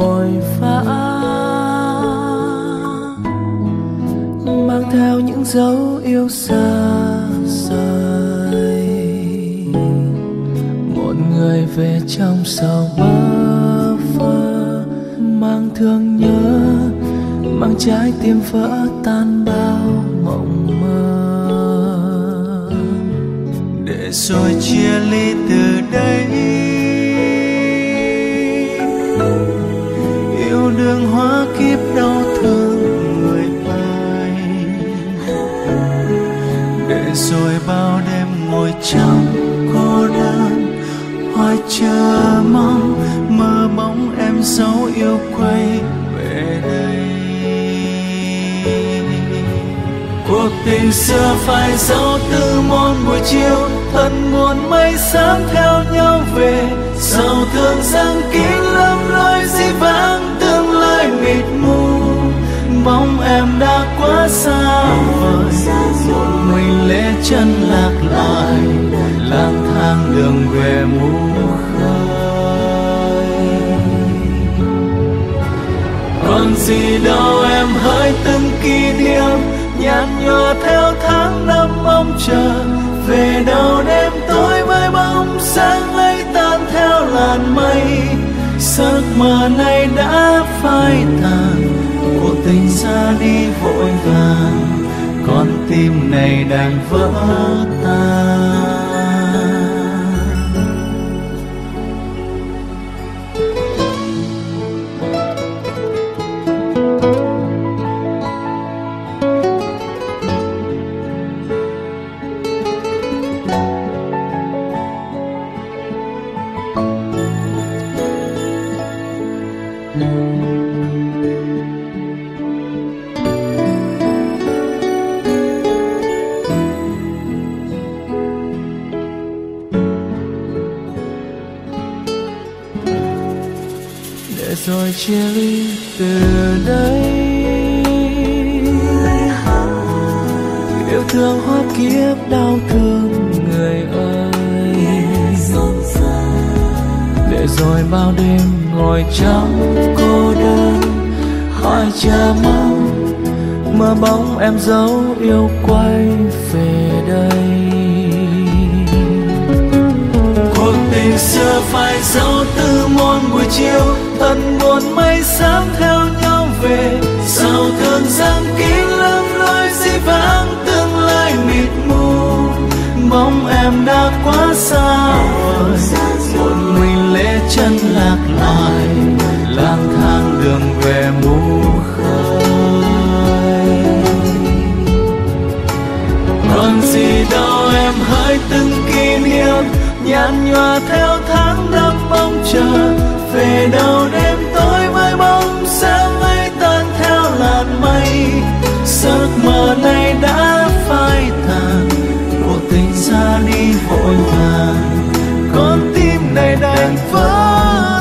vội vã, mang theo những dấu yêu xa rời. Một người về trong sầu bơ vơ, mang thương nhớ, mang trái tim vỡ tan bao mộng mơ. Để rồi chia ly từ đây, yêu đương hóa kiếp đau thương người ơi. Để rồi bao đêm ngồi trong cô đơn, hoài chờ mong mơ bóng em dấu yêu quay về đây. Cuộc tình xưa phải dấu từ một buổi chiều, thân buồn mây xám theo nhau về. Sầu thương rằng kín lắm lối dĩ vãng, tương lai mịt mù. Bóng em đã quá xa vời, một mình lê chân lạc loài, lang thang đường về mù khơi. Còn gì đâu em hỡi từng kỷ niệm, nhạt nhòa theo tháng năm mong chờ. Về đâu đêm tối với bóng sáng ấy tan theo làn mây. Giấc mơ này đã phai tàn, cuộc tình ra đi vội vàng, con tim này đành vỡ tan. Để rồi chia ly từ đây, yêu thương hóa kiếp đau thương người ơi. Để rồi bao đêm ngồi trong cô đơn, hỏi chờ mong mơ bóng em dấu yêu quay về đây. Cuộc tình xưa phải dấu từ một buổi chiều, thân buồn mây xám theo nhau về. Sầu thương rằng kín lắm lối dĩ vãng, tương lai mịt mù. Bóng em đã quá xa vời, một mình lê chân lạc loài, lang thang đường về mù khơi. Còn gì đâu em hỡi từng kỷ niệm, nhạt nhòa theo tháng năm mong chờ. Về đâu đêm tối với bóng sáng ấy tan theo làn mây. Giấc mơ này đã phai tàn, cuộc tình ra đi vội vàng, con tim này đành vỡ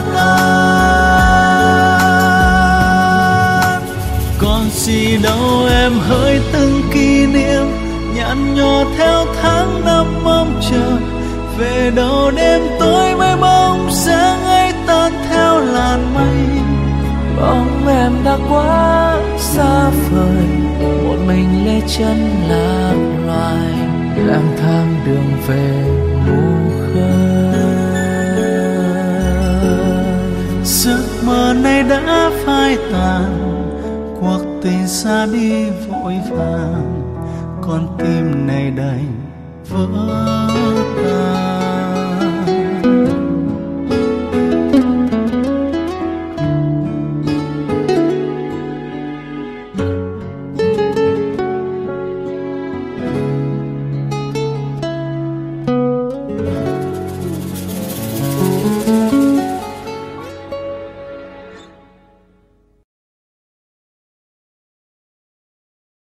tan. Còn gì đâu em hỡi từng kỷ niệm, nhạt nhòa theo tháng năm mong chờ. Về đâu đêm tối với bóng sáng ấy tan theo làn mây. Bóng em đã quá xa vời, một mình lê chân lạc loài, lang thang đường về mù khơi. Giấc mơ này đã phai tàn, cuộc tình xa đi vội vàng, con tim này đành vỡ tan.